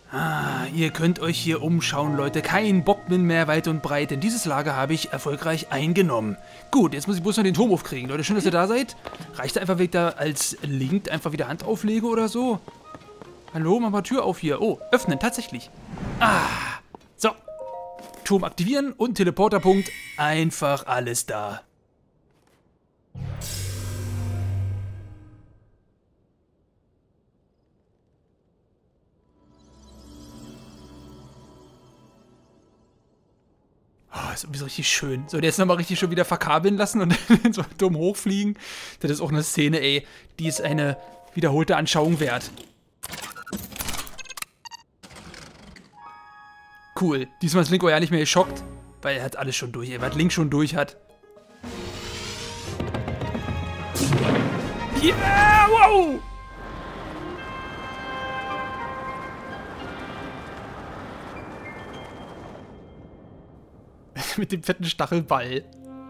Ah, ihr könnt euch hier umschauen, Leute. Kein Bockmin mehr weit und breit, denn dieses Lager habe ich erfolgreich eingenommen. Gut, jetzt muss ich bloß noch den Turm aufkriegen. Leute, schön, dass ihr da seid. Reicht einfach, wenn ich da als Link einfach wieder Hand auflege oder so? Hallo, mach mal Tür auf hier. Oh, öffnen, tatsächlich. Ah, so. Turm aktivieren und Teleporterpunkt. Einfach alles da. Oh, ist irgendwie so richtig schön. So, der jetzt nochmal richtig schön wieder verkabeln lassen und so dumm hochfliegen. Das ist auch eine Szene, ey. Die ist eine wiederholte Anschauung wert. Cool. Diesmal ist Link auch ja nicht mehr geschockt, weil er hat alles schon durch, ey. Was Link schon durch hat. Yeah, wow! Mit dem fetten Stachelball.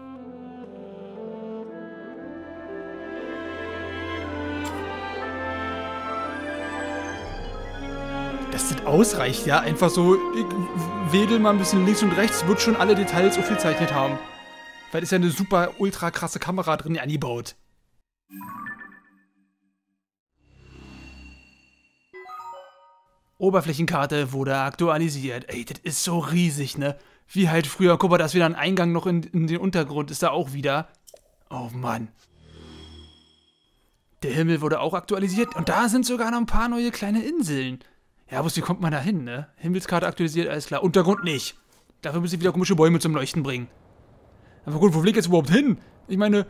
Dass das ausreicht, ja? Einfach so, ich wedel mal ein bisschen links und rechts, wird schon alle Details aufgezeichnet haben. Weil ist ja eine super, ultra krasse Kamera drin angebaut. Oberflächenkarte wurde aktualisiert. Ey, das ist so riesig, ne? Wie halt früher. Guck mal, da ist wieder ein Eingang noch in den Untergrund. Ist da auch wieder. Oh Mann. Der Himmel wurde auch aktualisiert. Und da sind sogar noch ein paar neue kleine Inseln. Ja, wie kommt man da hin, ne? Himmelskarte aktualisiert, alles klar. Untergrund nicht. Dafür muss ich wieder komische Bäume zum Leuchten bringen. Aber gut, wo fliegt jetzt überhaupt hin? Ich meine,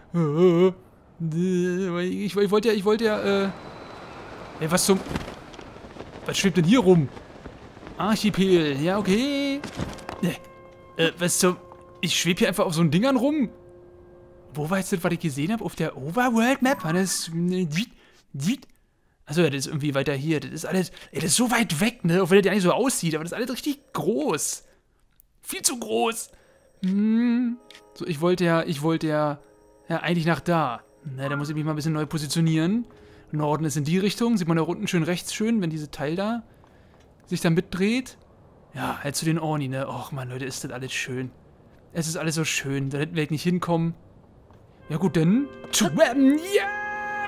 ich wollte ja, ey, was zum... Was schwebt denn hier rum? Archipel, ja, okay. Was zum... Ich schwebe hier einfach auf so einen Dingern rum. Wo war jetzt das, was ich gesehen habe? Auf der Overworld Map? War das... Achso, ja, das ist irgendwie weiter hier. Das ist alles... Ey, das ist so weit weg, ne? Auch wenn das ja nicht so aussieht, aber das ist alles richtig groß. Viel zu groß. So, ich wollte ja eigentlich nach da. Na, da muss ich mich mal ein bisschen neu positionieren. Norden ist in die Richtung. Sieht man da unten schön rechts schön, wenn diese Teil da sich dann mitdreht. Ja, halt zu den Orni, ne? Och, Mann, Leute, ist das alles schön. Es ist alles so schön. Da hätten wir nicht hinkommen. Ja gut, dann... Ja!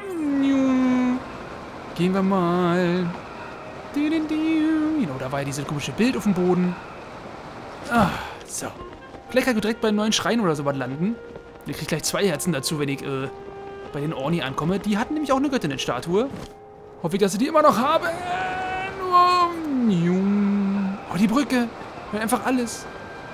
Gehen wir mal. Genau, da war ja dieses komische Bild auf dem Boden. Ah, so. Vielleicht kann ich direkt beim neuen Schrein oder sowas landen. Ich krieg gleich 2 Herzen dazu, wenn ich bei den Orni ankomme. Die hatten nämlich auch eine Göttinnenstatue. Hoffe ich, dass ich die immer noch habe. Oh, die Brücke. Einfach alles.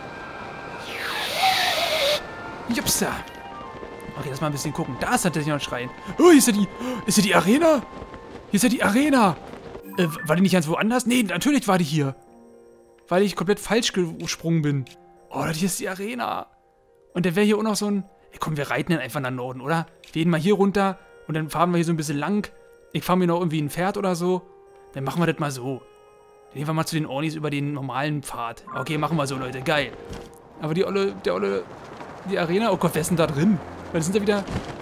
Jupsa. Okay, lass mal ein bisschen gucken. Da ist tatsächlich noch ein Schrein. Oh, hier ist ja die... Ist ja die Arena? Hier ist ja die Arena. War die nicht ganz woanders? Nee, natürlich war die hier. Weil ich komplett falsch gesprungen bin. Oh, hier ist die Arena. Und dann wäre hier auch noch so ein... Ey, komm, wir reiten dann einfach nach Norden, oder? Wir gehen mal hier runter und dann fahren wir hier so ein bisschen lang. Ich fahre mir noch irgendwie ein Pferd oder so. Dann machen wir das mal so. Dann gehen wir mal zu den Ornis über den normalen Pfad. Okay, machen wir so, Leute. Geil. Aber die Arena... Oh Gott, wer ist denn da drin? Weil das sind ja wieder...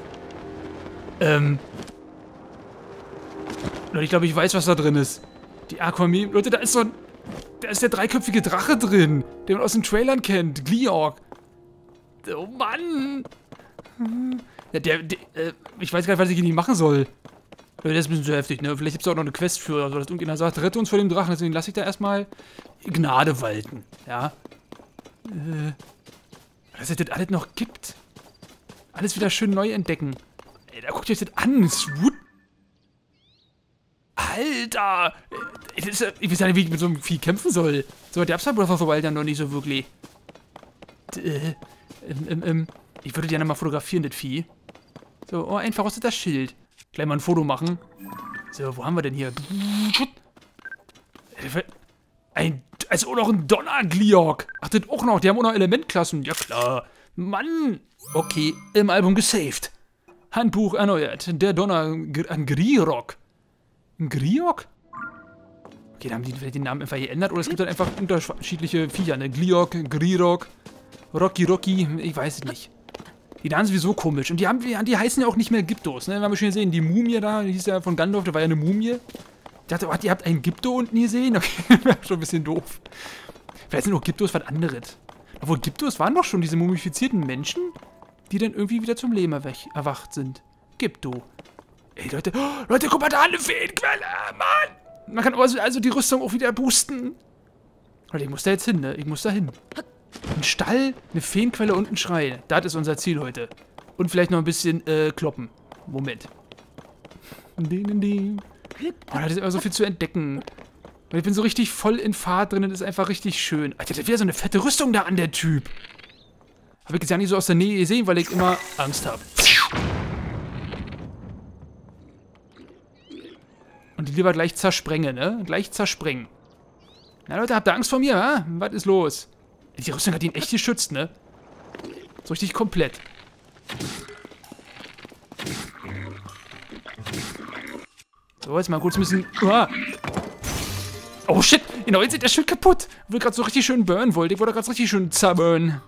Leute, ich glaube, ich weiß, was da drin ist. Die Aquamine... Leute, da ist so ein... Da ist der dreiköpfige Drache drin, den man aus den Trailern kennt. Gleeok. Oh Mann. Ja, ich weiß gar nicht, was ich gegen ihn machen soll. Das ist ein bisschen zu heftig, ne? Vielleicht gibt es auch noch eine Quest für, also dass irgendjemand sagt, rette uns vor dem Drachen. Deswegen lasse ich da erstmal Gnade walten. Ja. Dass es das alles noch gibt. Alles wieder schön neu entdecken. Ey, da guckt euch das an. Swoot. Alter! Ich weiß ja nicht, wie ich mit so einem Vieh kämpfen soll. So, der Breath of the Wild dann noch nicht so wirklich. Ich würde gerne mal fotografieren, das Vieh. So, oh, ein verrosteter Schild. Gleich mal ein Foto machen. So, wo haben wir denn hier? Also auch noch ein Donner-Gleeok. Ach, das auch noch. Die haben auch noch Elementklassen. Ja, klar. Mann! Okay, im Album gesaved. Handbuch erneuert. Der Donner... Ein Gleeok. Ein Gleeok? Okay, dann haben die vielleicht den Namen einfach geändert. Oder es gibt dann einfach unterschiedliche Viecher, ne? Gleeok, Gleeok, Rocky, ich weiß es nicht. Die da sind sowieso komisch. Und die heißen ja auch nicht mehr Gyptos, ne? Wir haben schon gesehen, die Mumie da, die hieß ja von Gandalf, da war ja eine Mumie. Ich dachte, warte, ihr habt einen Gypto unten gesehen? Okay, schon ein bisschen doof. Vielleicht sind auch Gyptos was anderes. Obwohl, Gyptos waren doch schon diese mumifizierten Menschen, die dann irgendwie wieder zum Leben erwacht sind. Gypto. Ey, Leute. Oh, Leute, guck mal da, eine Feenquelle. Mann. Man kann also die Rüstung auch wieder boosten. Leute, ich muss da jetzt hin, ne? Ich muss da hin. Ein Stall, eine Feenquelle und ein Schrein. Das ist unser Ziel heute. Und vielleicht noch ein bisschen kloppen. Moment. Oh, da ist immer so viel zu entdecken. Und ich bin so richtig voll in Fahrt drin und ist einfach richtig schön. Alter, der hat wieder so eine fette Rüstung da an, der Typ. Habe ich jetzt ja nicht so aus der Nähe gesehen, weil ich immer Angst habe. Und die lieber gleich zersprenge, ne? Gleich zersprengen. Na Leute, habt ihr Angst vor mir, wa? Was ist los? Die Rüstung hat ihn echt geschützt, ne? So richtig komplett. So, jetzt mal kurz ein bisschen... Oh shit, genau, jetzt ist der Schild kaputt. Ich will gerade so richtig schön burnen wollte. Ich wollte gerade so richtig schön zerburnen.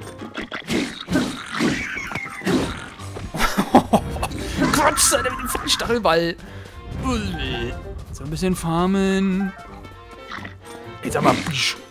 Quatsch, Alter, mit dem fetten Stachelball. So ein bisschen farmen. Jetzt sag mal.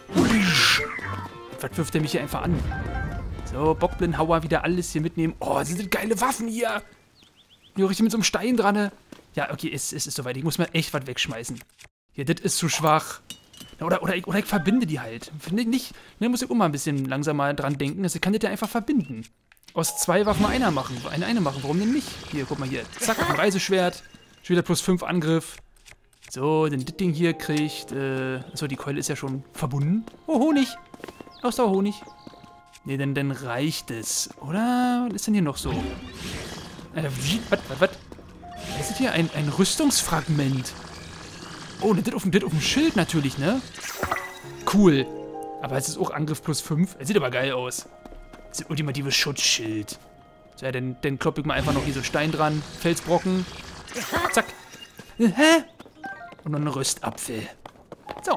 Was wirft der mich hier einfach an? So, Bockblindhauer wieder alles hier mitnehmen. Oh, das sind geile Waffen hier. Hier richtig mit so einem Stein dran. Ne? Ja, okay, es ist soweit. Ich muss mal echt was wegschmeißen. Hier, das ist zu schwach. Oder ich verbinde die halt. Finde ich nicht. Ne, muss ich auch mal ein bisschen langsamer dran denken. Also ich kann das ja einfach verbinden. Aus 2 Waffen eine machen. Warum denn nicht? Hier, guck mal hier. Zack, ein Reiseschwert. Schon wieder plus 5 Angriff. So, denn das Ding hier kriegt... Achso, die Keule ist ja schon verbunden. Oh, Honig. Ausdauerhonig. Ne, dann reicht es. Oder? Was ist denn hier noch so? Was? Was ist hier? Ein Rüstungsfragment. Oh, das auf dem Schild natürlich, ne? Cool. Aber es ist auch Angriff plus 5. Es sieht aber geil aus. Das ist ein ultimatives Schutzschild. So, ja, dann kloppe ich mal einfach noch hier so einen Stein dran. Felsbrocken. Zack. Hä? Und noch einen Röstapfel. So.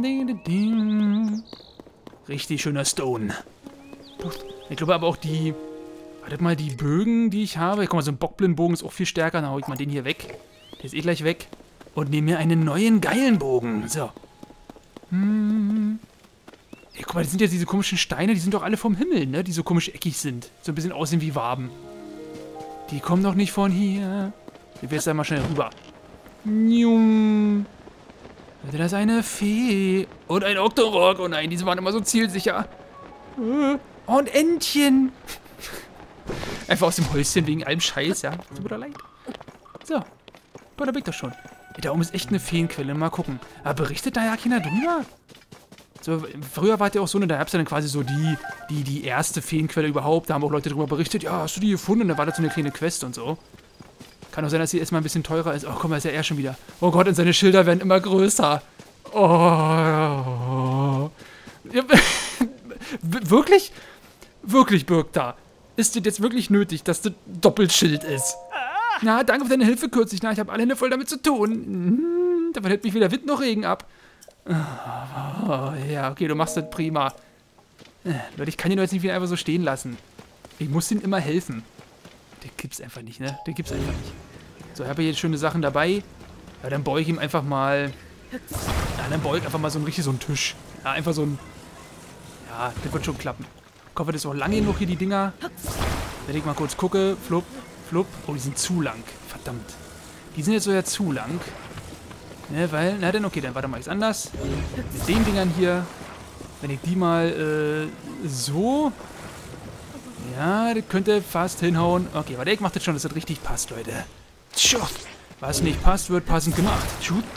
Richtig schöner Stone. Ich glaube aber auch die... Wartet mal, die Bögen, die ich habe. Guck mal, so ein Bockblindbogen ist auch viel stärker. Dann hau ich mal den hier weg. Der ist eh gleich weg. Und nehme mir einen neuen geilen Bogen. So. Ey, guck mal, das sind ja diese komischen Steine, die sind doch alle vom Himmel, ne? Die so komisch eckig sind. So ein bisschen aussehen wie Waben. Die kommen doch nicht von hier. Ich will jetzt da mal schnell rüber. Da ist eine Fee. Und ein Octorok. Oh nein, diese waren immer so zielsicher. Oh, ein Entchen. Einfach aus dem Häuschen wegen allem Scheiß, ja. Tut mir doch leid. So. Boah, da bin ich doch schon. Da oben ist echt eine Feenquelle. Mal gucken. Aber berichtet da ja keiner drüber? So, früher war es ja auch so, ne, da gab es ja dann quasi so die erste Feenquelle überhaupt. Da haben auch Leute drüber berichtet. Ja, hast du die gefunden? Und da war das so eine kleine Quest und so. Kann auch sein, dass sie erstmal ein bisschen teurer ist. Oh, guck mal, ist ja er schon wieder. Oh Gott, und seine Schilder werden immer größer. Oh. Ja, wirklich? Wirklich, Birgta. Ist das jetzt wirklich nötig, dass das Doppelschild ist? Na, danke für deine Hilfe kürzlich. Na, ich habe alle Hände voll damit zu tun. Davon hält mich weder Wind noch Regen ab. Oh, ja, okay, du machst das prima. Leute, ich kann ihn doch jetzt nicht wieder einfach so stehen lassen. Ich muss ihm immer helfen. Den gibt's einfach nicht, ne? Den gibt's einfach nicht. So, ich habe hier jetzt schöne Sachen dabei. Ja, dann baue ich ihm einfach mal... Ja, dann baue ich einfach mal so einen Tisch. Ja, einfach so ein... Ja, das wird schon klappen. Ich hoffe, das ist auch lange genug hier, die Dinger. Wenn ich mal kurz gucke. Flupp, flupp. Oh, die sind zu lang. Verdammt. Die sind jetzt so ja zu lang. Ne, weil... Na, dann okay, dann warte mal, ist anders. Mit den Dingern hier. Wenn ich die mal so... Ja, das könnte fast hinhauen. Okay, warte, ich mach das schon, dass das richtig passt, Leute. Tschuh. Was nicht passt, wird passend gemacht.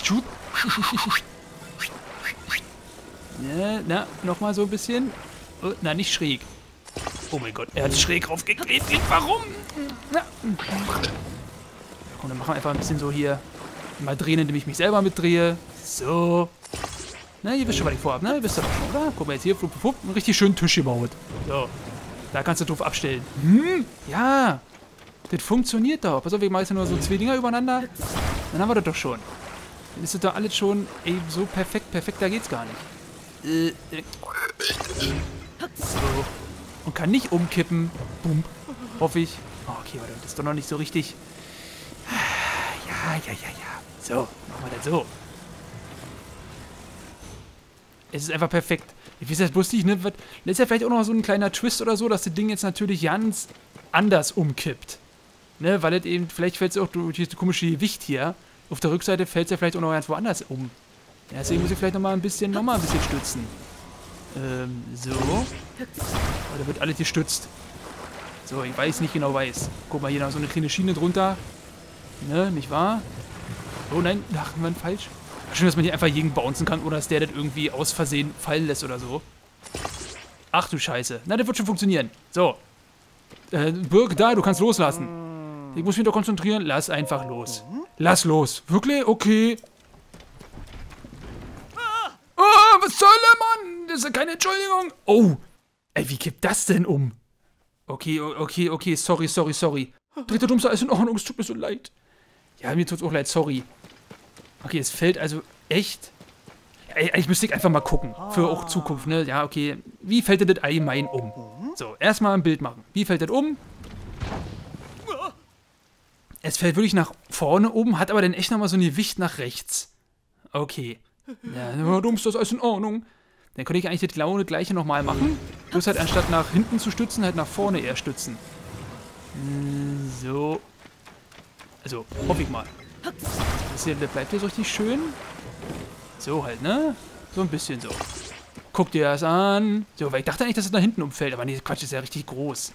Ja, na, nochmal so ein bisschen. Oh, na, nicht schräg. Oh mein Gott, er hat schräg raufgekriegt. Warum? Na. Und dann machen wir einfach ein bisschen so hier. Mal drehen, indem ich mich selber mitdrehe. So. Na, ihr wisst schon, was ich vorhabe, ne? Ihr wisst ja doch schon, oder? Guck mal jetzt hier, flupp, flupp, einen richtig schönen Tisch gebaut. So. Da kannst du drauf abstellen. Ja. Das funktioniert doch. Pass auf, wir machen jetzt nur so 2 Dinger übereinander. Dann haben wir das doch schon. Dann ist das doch alles schon ey, so perfekt. Perfekter geht's gar nicht. So. Und kann nicht umkippen. Boom. Hoffe ich. Oh, okay, warte, das ist doch noch nicht so richtig. Ja. So, machen wir das so. Es ist einfach perfekt. Ich weiß jetzt bloß nicht, ne? Das ist ja vielleicht auch noch so ein kleiner Twist oder so, dass das Ding jetzt natürlich ganz anders umkippt. Ne? Weil es eben, vielleicht fällt es auch durch das komische Gewicht hier. Auf der Rückseite fällt es ja vielleicht auch noch ganz woanders um. Ja, deswegen muss ich vielleicht nochmal ein bisschen stützen. So. Oh, da wird alles gestützt. So, ich weiß, nicht genau weiß. Guck mal, hier noch so eine kleine Schiene drunter. Ne, nicht wahr? Oh nein, ach, man falsch. Schön, dass man hier einfach jeden bouncen kann, ohne dass der das irgendwie aus Versehen fallen lässt oder so. Ach du Scheiße. Na, das wird schon funktionieren. So. Birk, da, du kannst loslassen. Ich muss mich doch konzentrieren. Lass einfach los. Lass los. Wirklich? Okay. Oh, was soll der Mann? Das ist ja keine Entschuldigung. Oh. Ey, wie kippt das denn um? Okay, sorry. Dritter Dummster, ist in Ordnung, es tut mir so leid. Ja, mir tut's auch leid, sorry. Okay, es fällt also echt... Ey, ich müsste einfach mal gucken, für auch Zukunft, ne? Ja, okay, wie fällt denn das allgemein um? So, erstmal ein Bild machen. Wie fällt das um? Es fällt wirklich nach vorne um, hat aber dann echt nochmal so ein Gewicht nach rechts. Okay. Ja, Dummster, ist alles in Ordnung. Dann könnte ich eigentlich das Gleiche nochmal machen. Bloß halt anstatt nach hinten zu stützen, halt nach vorne eher stützen. So. Also, hoffe ich mal. Das hier bleibt hier so richtig schön. So halt, ne? So ein bisschen so. Guck dir das an. So, weil ich dachte eigentlich, dass es nach hinten umfällt. Aber nee, Quatsch, ist ja richtig groß.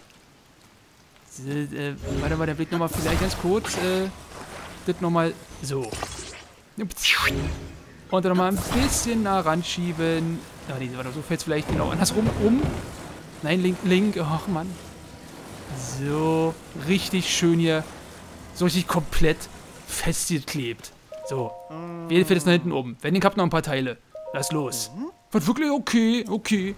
Warte mal, der Blick nochmal vielleicht ganz kurz. Das nochmal so. Und dann nochmal ein bisschen nah ranschieben. Ah, nee, warte, so fällt es vielleicht genau andersrum um. Nein, link. Ach, Mann. So, richtig schön hier. So richtig komplett festgeklebt. So. Wie fällt es nach hinten um? Wenn den habt noch ein paar Teile. Lass los. Wird wirklich okay.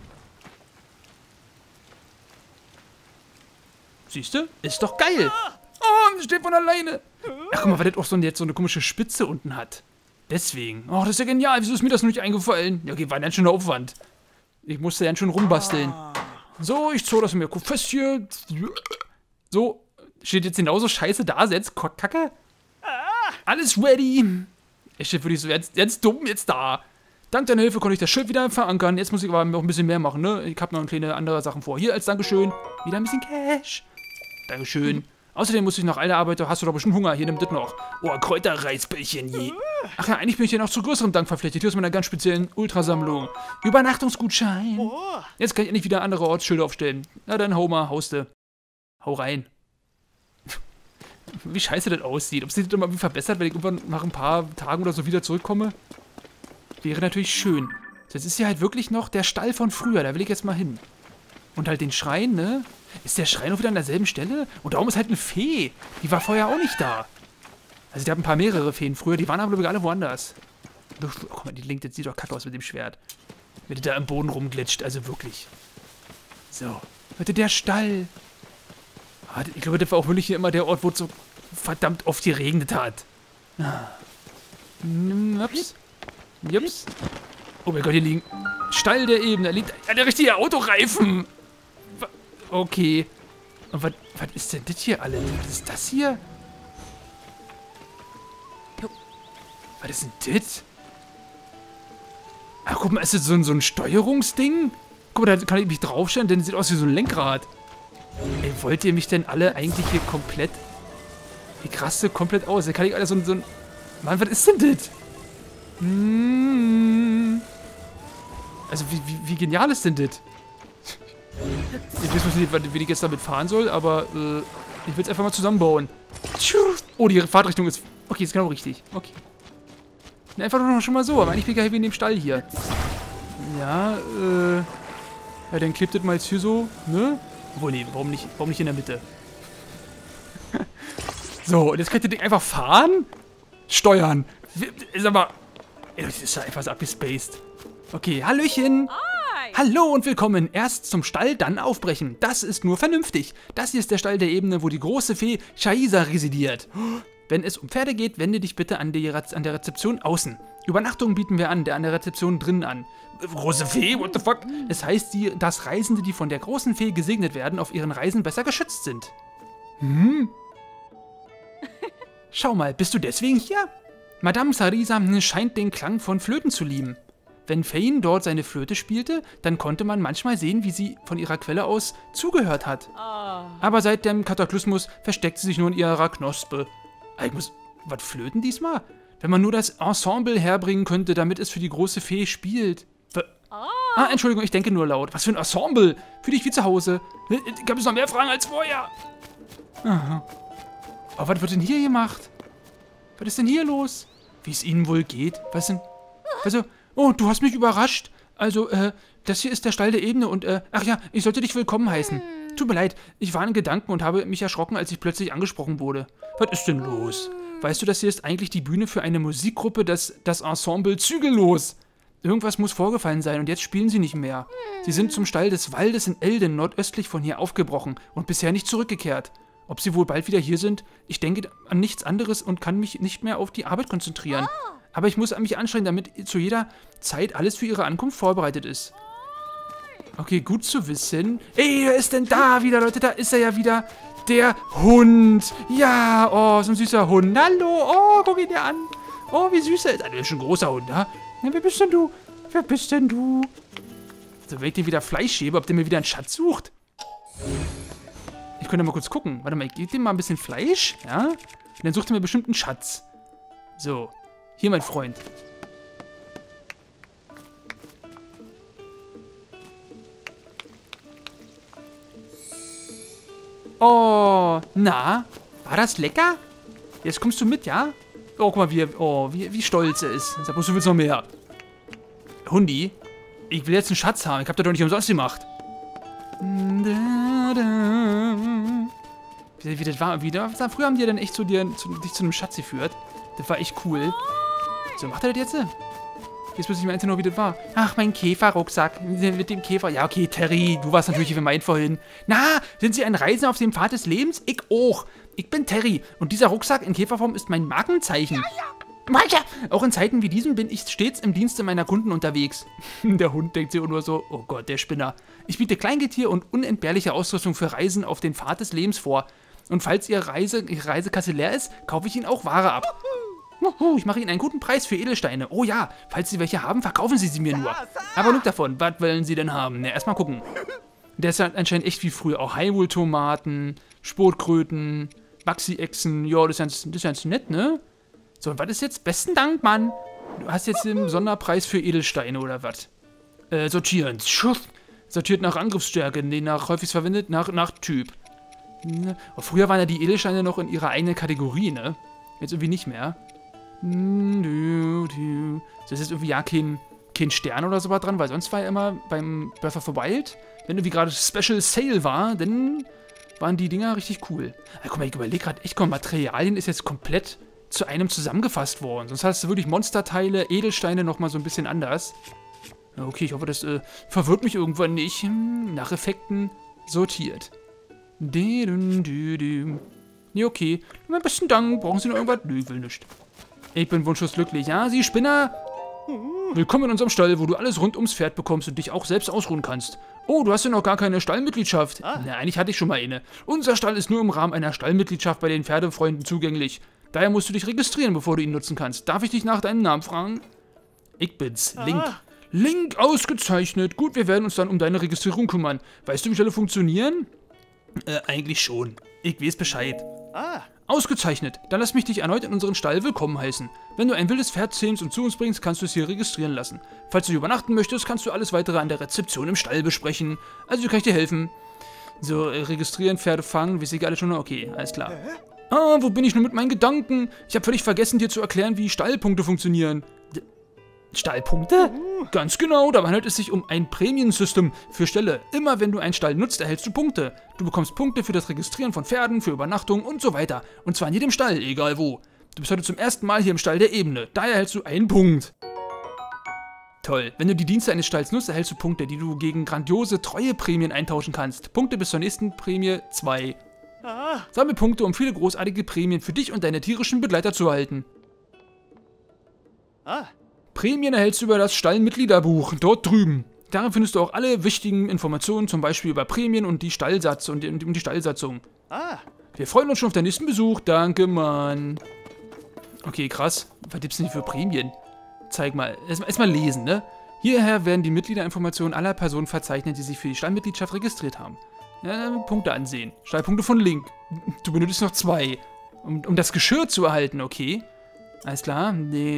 Siehste? Ist doch geil. Oh, steht von alleine. Ach, guck mal, weil das auch jetzt so eine komische Spitze unten hat. Deswegen. Oh, das ist ja genial. Wieso ist mir das noch nicht eingefallen? Ja, okay, war ein schöner Aufwand. Ich musste ja schon rumbasteln. So, ich zoll das mir fest hier. So, steht jetzt genauso scheiße da, jetzt Kacke. Alles ready. Ich steht wirklich so jetzt dumm jetzt da. Dank deiner Hilfe konnte ich das Schild wieder verankern. Jetzt muss ich aber noch ein bisschen mehr machen, ne? Ich habe noch ein kleine andere Sachen vor. Hier als Dankeschön. Wieder ein bisschen Cash. Dankeschön. Außerdem muss ich noch alle Arbeiter. Hast du doch bestimmt Hunger? Hier, nimm das noch. Oh, Kräuterreisbällchen je. Ach ja, eigentlich bin ich hier noch zu größerem Dank verpflichtet. Hier ist meine ganz speziellen Ultrasammlung. Übernachtungsgutschein. Jetzt kann ich endlich wieder andere Ortsschilder aufstellen. Na dann, hauste. Hau rein. Wie scheiße das aussieht. Ob sich das dann mal wie verbessert, wenn ich irgendwann nach ein paar Tagen oder so wieder zurückkomme? Wäre natürlich schön. Das ist ja halt wirklich noch der Stall von früher. Da will ich jetzt mal hin. Und halt den Schrein, ne? Ist der Schrein auch wieder an derselben Stelle? Und darum ist halt eine Fee. Die war vorher auch nicht da. Also die haben mehrere Feen früher. Die waren aber, glaube ich, alle woanders. Oh, guck mal, die Link, das sieht doch kacke aus mit dem Schwert. Wenn der da im Boden rumglitscht. Also wirklich. So. Leute, der Stall. Ich glaube, das war auch wirklich hier immer der Ort, wo es so verdammt oft geregnet hat. Jups. Oh mein Gott, hier liegen Stall der Ebene. Da liegt der richtige Autoreifen. Okay. Und was ist denn das hier alle? Was ist das hier? Was ist denn das? Ach, guck mal, ist das so ein Steuerungsding? Guck mal, da kann ich mich draufstellen, denn das sieht aus wie so ein Lenkrad. Ey, wollt ihr mich denn alle eigentlich hier komplett... Ich raste komplett aus. Da kann ich alle so ein... Mann, was ist denn das? Also, wie genial ist denn das? Ich weiß nicht, wie ich jetzt damit fahren soll, aber ich will es einfach mal zusammenbauen. Oh, die Fahrtrichtung ist... Okay, ist genau richtig. Okay. Einfach nur noch schon mal so, aber eigentlich bin ich ja wie in dem Stall hier. Ja, ja, dann klebt das mal jetzt hier so, ne? Obwohl, nee, warum nicht in der Mitte? So, und jetzt könnt ihr das Ding einfach fahren? Steuern. Ist aber... Ey, das ist ja einfach so abgespaced. Okay, Hallöchen. Hi. Hallo und willkommen. Erst zum Stall, dann aufbrechen. Das ist nur vernünftig. Das hier ist der Stall der Ebene, wo die große Fee Shaisa residiert. Wenn es um Pferde geht, wende dich bitte an der Rezeption außen. Übernachtungen bieten wir an, der an der Rezeption drinnen an. Große Fee? What the fuck? Es heißt, dass Reisende, die von der großen Fee gesegnet werden, auf ihren Reisen besser geschützt sind. Schau mal, bist du deswegen hier? Madame Sarisa scheint den Klang von Flöten zu lieben. Wenn Fane dort seine Flöte spielte, dann konnte man manchmal sehen, wie sie von ihrer Quelle aus zugehört hat. Aber seit dem Kataklysmus versteckt sie sich nur in ihrer Knospe. Ich muss... Was flöten diesmal? Wenn man nur das Ensemble herbringen könnte, damit es für die große Fee spielt. Entschuldigung, ich denke nur laut. Was für ein Ensemble? Fühl dich wie zu Hause. Gab es noch mehr Fragen als vorher? Aha. Aber was wird denn hier gemacht? Was ist denn hier los? Wie es Ihnen wohl geht? Was denn? Also, oh, du hast mich überrascht. Also, das hier ist der Stall der Ebene und, ach ja, ich sollte dich willkommen heißen. Tut mir leid, ich war in Gedanken und habe mich erschrocken, als ich plötzlich angesprochen wurde. Was ist denn los? Weißt du, das hier ist eigentlich die Bühne für eine Musikgruppe, das Ensemble Zügellos. Irgendwas muss vorgefallen sein und jetzt spielen sie nicht mehr. Sie sind zum Stall des Waldes in Elden, nordöstlich von hier, aufgebrochen und bisher nicht zurückgekehrt. Ob sie wohl bald wieder hier sind? Ich denke an nichts anderes und kann mich nicht mehr auf die Arbeit konzentrieren. Aber ich muss mich anstrengen, damit zu jeder Zeit alles für ihre Ankunft vorbereitet ist. Okay, gut zu wissen. Ey, wer ist denn da wieder, Leute? Da ist er ja wieder. Der Hund. Ja, oh, so ein süßer Hund. Hallo, oh, guck ihn dir an. Oh, wie süß er ist. Das ist schon ein großer Hund, ja? Ja, wer bist denn du? Wer bist denn du? So, wenn ich dir wieder Fleisch gebe, ob der mir wieder einen Schatz sucht? Ich könnte mal kurz gucken. Warte mal, ich gebe dem mal ein bisschen Fleisch, ja? Und dann sucht er mir bestimmt einen Schatz. So, hier, mein Freund. Oh, na? War das lecker? Jetzt kommst du mit, ja? Oh, guck mal, wie stolz er ist. Sag bloß, du willst noch mehr. Hundi, ich will jetzt einen Schatz haben. Ich hab das doch nicht umsonst gemacht. Wie das war, früher haben die dann echt dich zu einem Schatz geführt. Das war echt cool. So, macht er das jetzt? Jetzt muss ich mir einzeln noch, wie das war. Ach, mein Käferrucksack. Mit dem Käfer. Ja, okay, Terry, du warst natürlich gemeint vorhin. Na, sind Sie ein Reisender auf dem Pfad des Lebens? Ich auch. Ich bin Terry. Und dieser Rucksack in Käferform ist mein Markenzeichen. Ja. Auch in Zeiten wie diesen bin ich stets im Dienste meiner Kunden unterwegs. Der Hund denkt sich nur so, oh Gott, der Spinner. Ich biete Kleingetier und unentbehrliche Ausrüstung für Reisen auf den Pfad des Lebens vor. Und falls Ihre Reisekasse leer ist, kaufe ich Ihnen auch Ware ab. Ich mache Ihnen einen guten Preis für Edelsteine. Oh ja, falls Sie welche haben, verkaufen Sie mir nur. Aber genug davon, was wollen Sie denn haben? Na, erstmal gucken. Der ist halt anscheinend echt wie früher. Auch Hyrule-Tomaten, Spotkröten, Baxi-Echsen. Ja, das ist ganz nett, ne? So, und was ist jetzt? Besten Dank, Mann. Du hast jetzt den Sonderpreis für Edelsteine, oder was? Sortieren. Sortiert nach Angriffsstärke, nee, nach häufig verwendet, nach Typ. Oh, früher waren ja die Edelsteine noch in ihrer eigenen Kategorie, ne? Jetzt irgendwie nicht mehr. Das ist irgendwie ja kein Stern oder sowas dran, weil sonst war ja immer beim Breath of the Wild, wenn irgendwie gerade Special Sale war, dann waren die Dinger richtig cool. Ja, guck mal, ich überlege gerade, echt, Materialien ist jetzt komplett zu einem zusammengefasst worden. Sonst hast du wirklich Monsterteile, Edelsteine nochmal so ein bisschen anders. Ja, okay, ich hoffe, das verwirrt mich irgendwann nicht. Nach Effekten sortiert. Nee, okay. Am besten Dank. Brauchen Sie noch irgendwas? Nö, ich will nicht. Ich bin wunschlos glücklich. Ja, Sie Spinner? Willkommen in unserem Stall, wo du alles rund ums Pferd bekommst und dich auch selbst ausruhen kannst. Oh, du hast ja noch gar keine Stallmitgliedschaft. Na, eigentlich hatte ich schon mal eine. Unser Stall ist nur im Rahmen einer Stallmitgliedschaft bei den Pferdefreunden zugänglich. Daher musst du dich registrieren, bevor du ihn nutzen kannst. Darf ich dich nach deinem Namen fragen? Ich bin's, Link. Link, ausgezeichnet. Gut, wir werden uns dann um deine Registrierung kümmern. Weißt du, wie Stelle funktionieren? Eigentlich schon. Ich weiß Bescheid. Ausgezeichnet. Dann lass mich dich erneut in unseren Stall willkommen heißen. Wenn du ein wildes Pferd zähmst und zu uns bringst, kannst du es hier registrieren lassen. Falls du übernachten möchtest, kannst du alles weitere an der Rezeption im Stall besprechen. Also kann ich dir helfen. So, registrieren, Pferde fangen, weiß ich alles schon. Okay, alles klar. Wo bin ich nur mit meinen Gedanken? Ich habe völlig vergessen, dir zu erklären, wie Stallpunkte funktionieren. Stallpunkte? Ganz genau, dabei handelt es sich um ein Prämiensystem für Ställe. Immer wenn du einen Stall nutzt, erhältst du Punkte. Du bekommst Punkte für das Registrieren von Pferden, für Übernachtung und so weiter. Und zwar in jedem Stall, egal wo. Du bist heute zum ersten Mal hier im Stall der Ebene. Daher erhältst du einen Punkt. Toll. Wenn du die Dienste eines Stalls nutzt, erhältst du Punkte, die du gegen grandiose Treueprämien eintauschen kannst. Punkte bis zur nächsten Prämie 2. Sammle Punkte, um viele großartige Prämien für dich und deine tierischen Begleiter zu erhalten. Prämien erhältst du über das Stallmitgliederbuch, dort drüben. Darin findest du auch alle wichtigen Informationen, zum Beispiel über Prämien und die Stallsatz und die Stallsatzung. Wir freuen uns schon auf deinen nächsten Besuch. Danke, Mann. Okay, krass. Was gibt's denn hier für Prämien? Zeig mal. Erstmal lesen, ne? Hierher werden die Mitgliederinformationen aller Personen verzeichnet, die sich für die Stallmitgliedschaft registriert haben. Ja, Punkte ansehen. Stallpunkte von Link. Du benötigst noch 2. Um das Geschirr zu erhalten, okay. Alles klar.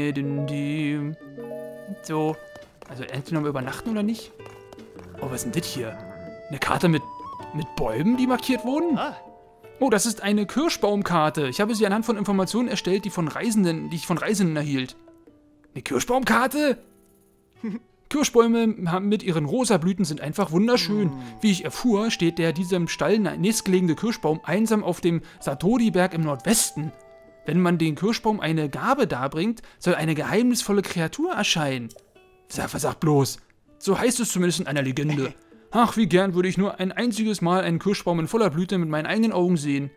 So. Also entweder noch übernachten oder nicht? Oh, was ist denn das hier? Eine Karte mit Bäumen, die markiert wurden? Oh, das ist eine Kirschbaumkarte. Ich habe sie anhand von Informationen erstellt, die ich von Reisenden erhielt. Eine Kirschbaumkarte? Kirschbäume mit ihren rosa Blüten sind einfach wunderschön. Wie ich erfuhr, steht der diesem Stall nächstgelegene Kirschbaum einsam auf dem Satori-Berg im Nordwesten. Wenn man den Kirschbaum eine Gabe darbringt, soll eine geheimnisvolle Kreatur erscheinen. Sag bloß. So heißt es zumindest in einer Legende. Ach, wie gern würde ich nur ein einziges Mal einen Kirschbaum in voller Blüte mit meinen eigenen Augen sehen.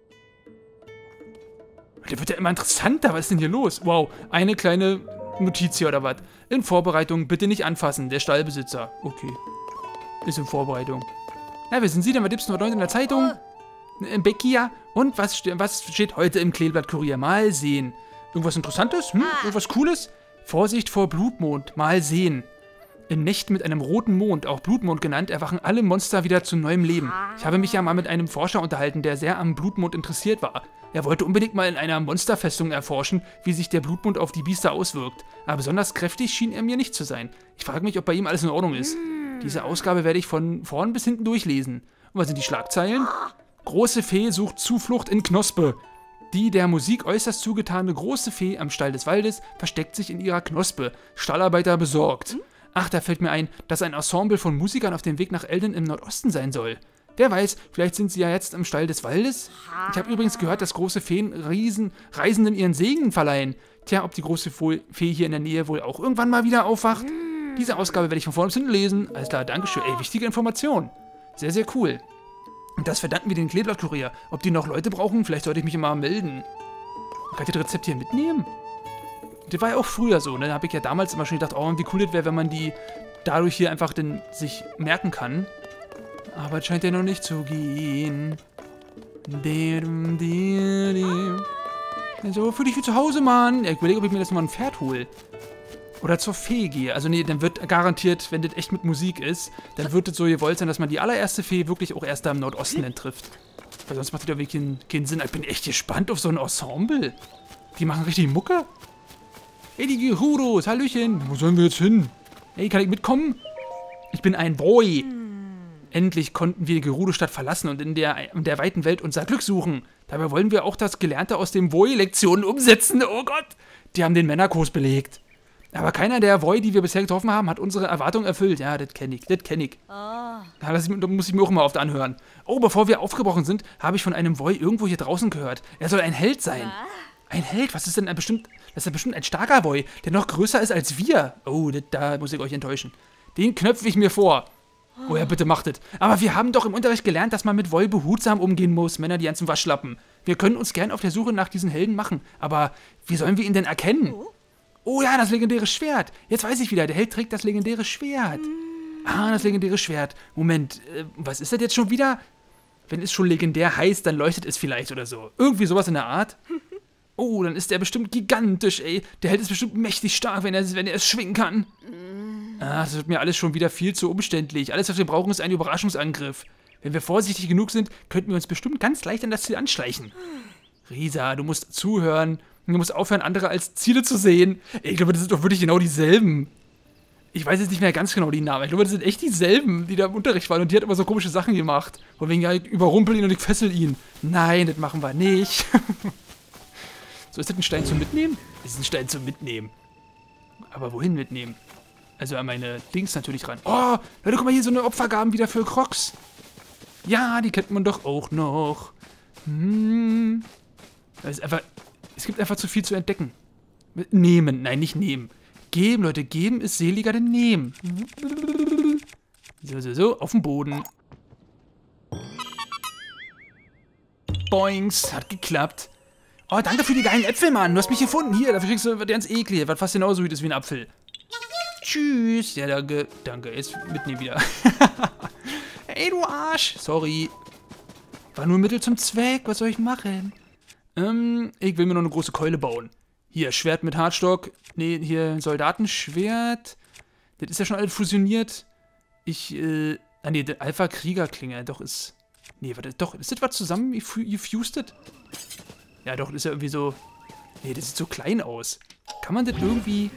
Der wird ja immer interessanter. Was ist denn hier los? Wow, eine kleine Notiz hier oder was? In Vorbereitung, bitte nicht anfassen, der Stallbesitzer. Okay. Ist in Vorbereitung. Ja, wer sind Sie denn? Was gibt's noch heute in der Zeitung? Beckia. Und was steht heute im Kleeblatt-Kurier? Mal sehen. Irgendwas Interessantes? Irgendwas Cooles? Vorsicht vor Blutmond. Mal sehen. In Nächten mit einem roten Mond, auch Blutmond genannt, erwachen alle Monster wieder zu neuem Leben. Ich habe mich ja mal mit einem Forscher unterhalten, der sehr am Blutmond interessiert war. Er wollte unbedingt mal in einer Monsterfestung erforschen, wie sich der Blutmond auf die Biester auswirkt. Aber besonders kräftig schien er mir nicht zu sein. Ich frage mich, ob bei ihm alles in Ordnung ist. Diese Ausgabe werde ich von vorn bis hinten durchlesen. Und was sind die Schlagzeilen? Große Fee sucht Zuflucht in Knospe. Die der Musik äußerst zugetane große Fee am Stall des Waldes versteckt sich in ihrer Knospe. Stallarbeiter besorgt. Ach, da fällt mir ein, dass ein Ensemble von Musikern auf dem Weg nach Elden im Nordosten sein soll. Wer weiß, vielleicht sind sie ja jetzt im Stall des Waldes? Ich habe übrigens gehört, dass große Feen Reisenden ihren Segen verleihen. Tja, ob die große Fee hier in der Nähe wohl auch irgendwann mal wieder aufwacht? Diese Ausgabe werde ich von vorn bis hinten lesen. Alles klar, dankeschön. Ey, wichtige Information. Sehr, sehr cool. Und das verdanken wir den Kleeblattkurier. Ob die noch Leute brauchen? Vielleicht sollte ich mich immer melden. Kann ich das Rezept hier mitnehmen? Das war ja auch früher so, ne? Da habe ich ja damals immer schon gedacht, oh, wie cool das wäre, wenn man die dadurch hier einfach sich merken kann. Aber es scheint ja noch nicht zu gehen. So, fühl dich wie zu Hause, Mann. Ja, ich überlege, ob ich mir das mal ein Pferd hole. Oder zur Fee gehe. Also nee, dann wird garantiert, wenn das echt mit Musik ist, dann wird es so gewollt sein, dass man die allererste Fee wirklich auch erst da im Nordosten dann trifft. Weil sonst macht das ja wirklich keinen Sinn. Ich bin echt gespannt auf so ein Ensemble. Die machen richtig Mucke. Ey, die Gerudos, Hallöchen. Wo sollen wir jetzt hin? Ey, kann ich mitkommen? Ich bin ein Boy. Endlich konnten wir die Gerudo-Stadt verlassen und in der weiten Welt unser Glück suchen. Dabei wollen wir auch das Gelernte aus den Boy-Lektionen umsetzen. Oh Gott, die haben den Männerkurs belegt. Aber keiner der Boy, die wir bisher getroffen haben, hat unsere Erwartungen erfüllt. Ja, das kenne ich, das kenne ich. Da muss ich mir auch immer oft anhören. Oh, bevor wir aufgebrochen sind, habe ich von einem Boy irgendwo hier draußen gehört. Er soll ein Held sein. Ein Held? Was ist denn das ist ja bestimmt ein starker Boy, der noch größer ist als wir. Oh, da muss ich euch enttäuschen. Den knöpfe ich mir vor. Oh ja, bitte macht es. Aber wir haben doch im Unterricht gelernt, dass man mit Boy behutsam umgehen muss. Männer, die ganzen Waschlappen. Wir können uns gern auf der Suche nach diesen Helden machen. Aber wie sollen wir ihn denn erkennen? Oh ja, das legendäre Schwert. Jetzt weiß ich wieder, der Held trägt das legendäre Schwert. Ah, das legendäre Schwert. Moment, was ist das jetzt schon wieder? Wenn es schon legendär heißt, dann leuchtet es vielleicht oder so. Irgendwie sowas in der Art. Oh, dann ist der bestimmt gigantisch, ey. Der Held ist bestimmt mächtig stark, wenn er es schwingen kann. Ah, das wird mir alles schon wieder viel zu umständlich. Alles, was wir brauchen, ist ein Überraschungsangriff. Wenn wir vorsichtig genug sind, könnten wir uns bestimmt ganz leicht an das Ziel anschleichen. Risa, du musst zuhören. Du musst aufhören, andere als Ziele zu sehen. Ey, ich glaube, das sind doch wirklich genau dieselben. Ich weiß jetzt nicht mehr ganz genau die Namen. Ich glaube, das sind echt dieselben, die da im Unterricht waren. Und die hat immer so komische Sachen gemacht. Von wegen, ja, ich überrumpel ihn und ich fessel ihn. Nein, das machen wir nicht. So, ist das ein Stein zum Mitnehmen? Das ist ein Stein zum Mitnehmen. Aber wohin mitnehmen? Also an meine Dings natürlich ran. Oh, Leute, guck mal hier, so eine Opfergaben wieder für Crocs. Ja, die kennt man doch auch noch. Das ist einfach, es gibt einfach zu viel zu entdecken. Nehmen, nein, nicht nehmen. Geben, Leute, geben ist seliger denn nehmen. So, auf den Boden. Boings, hat geklappt. Oh, danke für die geilen Äpfel, Mann. Du hast mich gefunden. Hier, dafür kriegst du was ganz eklig, was fast genauso sweet ist wie ein Apfel. Tschüss. Ja, danke. Danke. Jetzt mitnehmen wieder. Ey, du Arsch. Sorry. War nur Mittel zum Zweck. Was soll ich machen? Ich will mir noch eine große Keule bauen. Hier, Schwert mit Hartstock. Nee, hier Soldatenschwert. Das ist ja schon alles fusioniert. Ah ne, der Alpha-Krieger-Klinge, doch ist... Nee, warte, doch, ist das was zusammen gefused? Ja, doch, das ist ja irgendwie so... Nee, das sieht so klein aus. Kann man das irgendwie...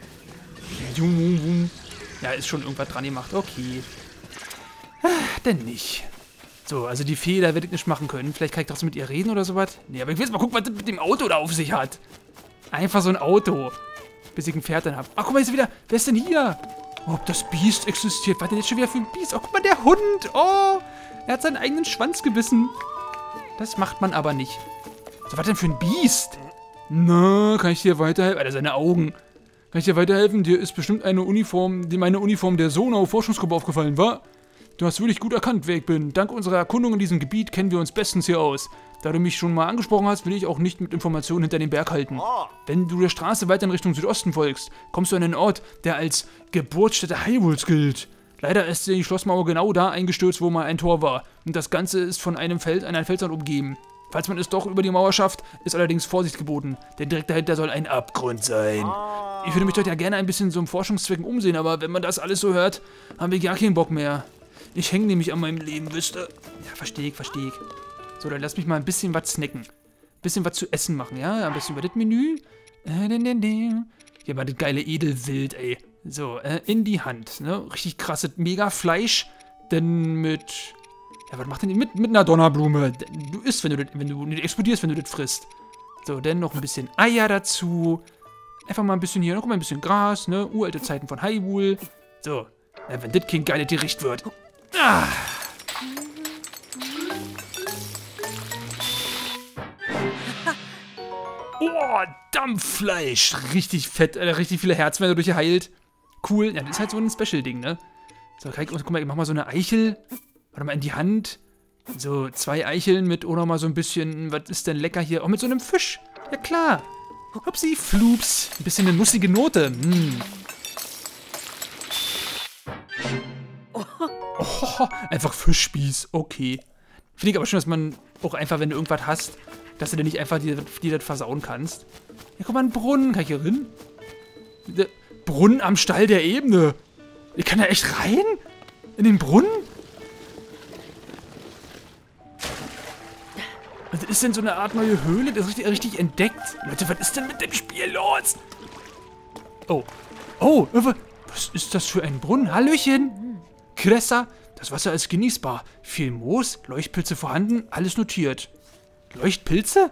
Ja, ist schon irgendwas dran gemacht, okay. Denn nicht. So, also die Fee, da werde ich nicht machen können. Vielleicht kann ich trotzdem mit ihr reden oder sowas. Nee, aber ich will jetzt mal gucken, was das mit dem Auto da auf sich hat. Einfach so ein Auto. Bis ich ein Pferd dann habe. Ach, guck mal, ist wieder... Wer ist denn hier? Oh, ob das Biest existiert. Was denn jetzt schon wieder für ein Biest? Oh, guck mal, der Hund. Oh, er hat seinen eigenen Schwanz gebissen. Das macht man aber nicht. So, was denn für ein Biest? Na, kann ich dir weiterhelfen? Alter, seine Augen. Kann ich dir weiterhelfen? Dir ist bestimmt meine Uniform der Sonau-Forschungsgruppe aufgefallen, wa? Du hast wirklich gut erkannt, wer ich bin. Dank unserer Erkundung in diesem Gebiet kennen wir uns bestens hier aus. Da du mich schon mal angesprochen hast, will ich auch nicht mit Informationen hinter dem Berg halten. Wenn du der Straße weiter in Richtung Südosten folgst, kommst du an einen Ort, der als Geburtsstätte Hyrules gilt. Leider ist die Schlossmauer genau da eingestürzt, wo mal ein Tor war. Und das Ganze ist von einer Felswand umgeben. Falls man es doch über die Mauer schafft, ist allerdings Vorsicht geboten, denn direkt dahinter soll ein Abgrund sein. Ich würde mich dort ja gerne ein bisschen so im Forschungszwecken umsehen, aber wenn man das alles so hört, haben wir gar keinen Bock mehr. Ich hänge nämlich an meinem Leben, wisst ihr? Ja, verstehe ich. So, dann lass mich mal ein bisschen was snacken. Ein bisschen was zu essen machen, ja? Am besten über das Menü. Hier mal das geile Edelwild, ey. So, in die Hand, ne? Richtig krasses Mega-Fleisch, denn mit... Ja, was macht denn die mit einer Donnerblume? Du isst, wenn du nicht explodierst, wenn du das frisst. So, dann noch ein bisschen Eier dazu. Einfach mal ein bisschen hier, noch mal ein bisschen Gras, ne? Uralte Zeiten von Hyrule. So, ja, wenn das kein geiles Gericht wird. Ah. Oh, Dampffleisch. Richtig fett, richtig viele Herzen, wenn er durch hier heilt. Cool. Ja, das ist halt so ein Special-Ding, ne? So, guck mal, ich mach mal so eine Eichel. Warte mal, in die Hand. So, 2 Eicheln mit, auch noch mal so ein bisschen, was ist denn lecker hier? Oh, mit so einem Fisch. Ja, klar. Hupsi, flups. Ein bisschen eine nussige Note. Oh, einfach Fischspieß. Okay. Finde ich aber schon, dass man auch einfach, wenn du irgendwas hast, dass du dir nicht einfach dir das versauen kannst. Ja, guck mal, ein Brunnen. Kann ich hier rein? Brunnen am Stall der Ebene. Ich kann da echt rein? In den Brunnen? Was ist denn so eine Art neue Höhle? Das ist richtig entdeckt. Leute, was ist denn mit dem Spiel los? Oh. Oh, was ist das für ein Brunnen? Hallöchen. Cressa, das Wasser ist genießbar. Viel Moos, Leuchtpilze vorhanden, alles notiert. Leuchtpilze?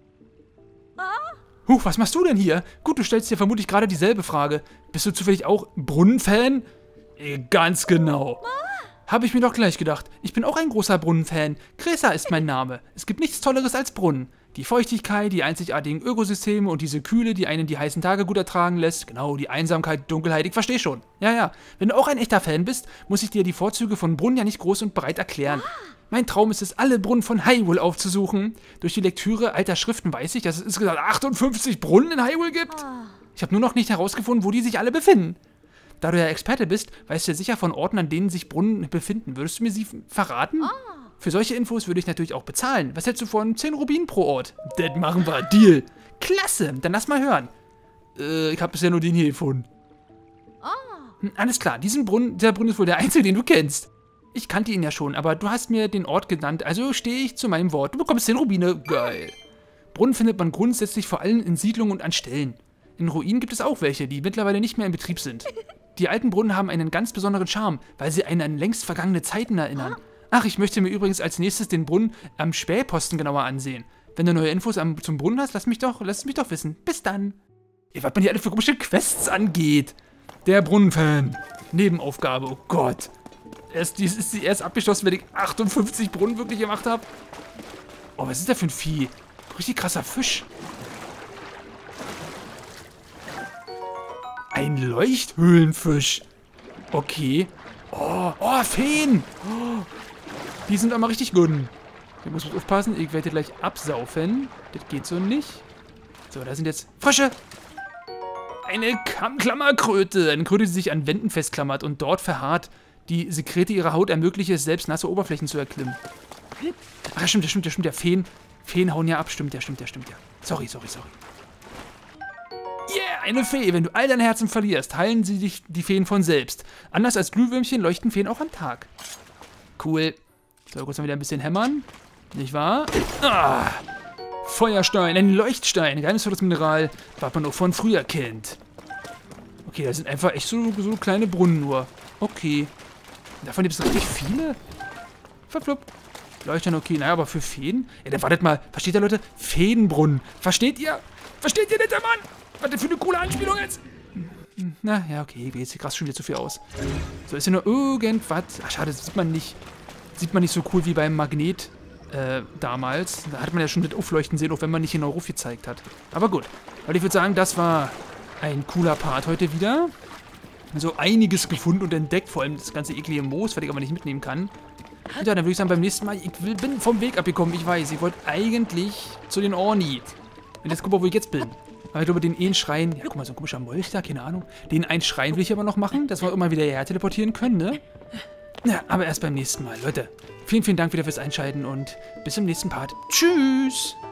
Huch, was machst du denn hier? Gut, du stellst dir vermutlich gerade dieselbe Frage. Bist du zufällig auch Brunnenfan? Ganz genau. Habe ich mir doch gleich gedacht. Ich bin auch ein großer Brunnenfan. Cressa ist mein Name. Es gibt nichts Tolleres als Brunnen. Die Feuchtigkeit, die einzigartigen Ökosysteme und diese Kühle, die einen die heißen Tage gut ertragen lässt. Genau, die Einsamkeit, Dunkelheit, ich verstehe schon. Ja. Wenn du auch ein echter Fan bist, muss ich dir die Vorzüge von Brunnen ja nicht groß und breit erklären. Mein Traum ist es, alle Brunnen von Hyrule aufzusuchen. Durch die Lektüre alter Schriften weiß ich, dass es insgesamt 58 Brunnen in Hyrule gibt. Ich habe nur noch nicht herausgefunden, wo die sich alle befinden. Da du ja Experte bist, weißt du ja sicher von Orten, an denen sich Brunnen befinden. Würdest du mir sie verraten? Für solche Infos würde ich natürlich auch bezahlen. Was hältst du von 10 Rubinen pro Ort? Das machen wir. Deal. Klasse. Dann lass mal hören. Ich habe bisher nur den hier gefunden. Alles klar. Der Brunnen ist wohl der einzige, den du kennst. Ich kannte ihn ja schon, aber du hast mir den Ort genannt, also stehe ich zu meinem Wort. Du bekommst 10 Rubine. Geil. Brunnen findet man grundsätzlich vor allem in Siedlungen und an Stellen. In Ruinen gibt es auch welche, die mittlerweile nicht mehr in Betrieb sind. Die alten Brunnen haben einen ganz besonderen Charme, weil sie einen an längst vergangene Zeiten erinnern. Ach, ich möchte mir übrigens als nächstes den Brunnen am Spähposten genauer ansehen. Wenn du neue Infos zum Brunnen hast, lass mich doch wissen. Bis dann. Ey, was man hier alle für komische Quests angeht. Der Brunnenfan. Nebenaufgabe, oh Gott. Die ist erst abgeschlossen, wenn ich 58 Brunnen wirklich gemacht habe. Oh, was ist das für ein Vieh? Richtig krasser Fisch. Ein Leuchthöhlenfisch. Okay. Oh, Feen. Oh, die sind aber richtig gut. Hier muss ich aufpassen. Ich werde gleich absaufen. Das geht so nicht. So, da sind jetzt Frösche. Eine Kammklammerkröte. Eine Kröte, die sich an Wänden festklammert und dort verharrt. Die Sekrete ihrer Haut ermöglichen es, selbst nasse Oberflächen zu erklimmen. Ach, stimmt. Ja, Feen hauen ja ab. Stimmt ja. Sorry. Yeah, eine Fee. Wenn du all deine Herzen verlierst, heilen sie dich die Feen von selbst. Anders als Glühwürmchen leuchten Feen auch am Tag. Cool. So, kurz mal wieder ein bisschen hämmern. Nicht wahr? Ah, Feuerstein, ein Leuchtstein. Geheimnisvolles Mineral, was man auch von früher kennt. Okay, das sind einfach echt so kleine Brunnen nur. Okay. Davon gibt es richtig viele. Verflupp. Leuchtern, okay. Naja, aber für Feen? Ja, dann wartet mal. Versteht ihr, Leute? Feenbrunnen. Versteht ihr? Versteht ihr, netter Mann? Was denn für eine coole Anspielung jetzt? Na, ja, okay. Jetzt sieht krass schon wieder zu viel aus. So, ist hier nur irgendwas. Ach, schade, das sieht man nicht so cool wie beim Magnet damals. Da hat man ja schon das Aufleuchten sehen, auch wenn man nicht genau Ruf gezeigt hat. Aber gut. Weil ich würde sagen, das war ein cooler Part heute wieder. So einiges gefunden und entdeckt. Vor allem das ganze eklige Moos, was ich aber nicht mitnehmen kann. Und ja, dann würde ich sagen, beim nächsten Mal, bin vom Weg abgekommen, ich weiß. Ich wollte eigentlich zu den Orni. Und jetzt guck mal, wo ich jetzt bin. Aber ich glaube, den einen Schrein, ja, guck mal, so ein komischer Molch da, keine Ahnung. Den einen Schrein will ich aber noch machen, dass wir immer wieder hierher teleportieren können, ne? Ja, aber erst beim nächsten Mal. Leute, vielen, vielen Dank wieder fürs Einschalten und bis zum nächsten Part. Tschüss!